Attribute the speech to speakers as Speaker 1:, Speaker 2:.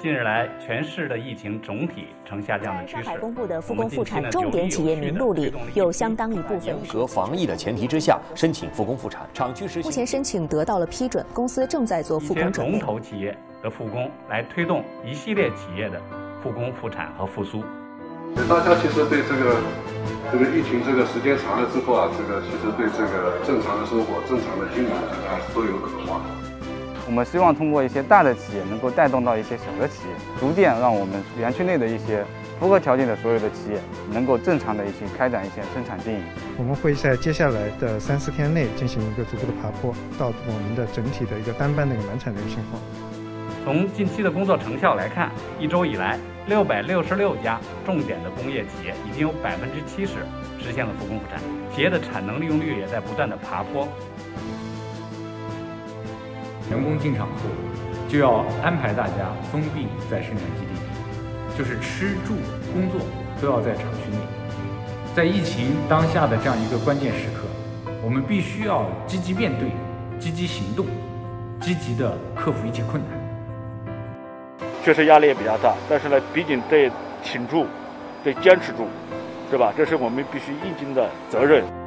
Speaker 1: 近日来，全市的疫情总体呈下降的趋势。
Speaker 2: 在上海公布的复工复产重点企业名录里，有相当一部分
Speaker 3: 严格防疫的前提之下申请复工复产，厂区实行。
Speaker 2: 目前申请得到了批准，公司正在做复工准备。
Speaker 1: 龙头企业的复工，来推动一系列企业的复工复产和复苏。
Speaker 4: 大家其实对这个疫情这个时间长了之后啊，其实对这个正常的生活、正常的经营，还是都有渴望。
Speaker 5: 我们希望通过一些大的企业能够带动到一些小的企业，逐渐让我们园区内的一些符合条件的所有的企业能够正常的开展一些生产经营。
Speaker 6: 我们会在接下来的3、4天内进行一个逐步的爬坡，到我们的整体的一个单班的一个满产的一个情况。
Speaker 1: 从近期的工作成效来看，1周以来，666家重点的工业企业已经有70%实现了复工复产，企业的产能利用率也在不断的爬坡。
Speaker 7: 员工进厂后，就要安排大家封闭在生产基地里，就是吃住工作都要在厂区内。在疫情当下的这样一个关键时刻，我们必须要积极面对、积极行动、积极的克服一切困难。
Speaker 8: 确实压力也比较大，但是呢，毕竟得挺住，得坚持住，对吧？这是我们必须应尽的责任。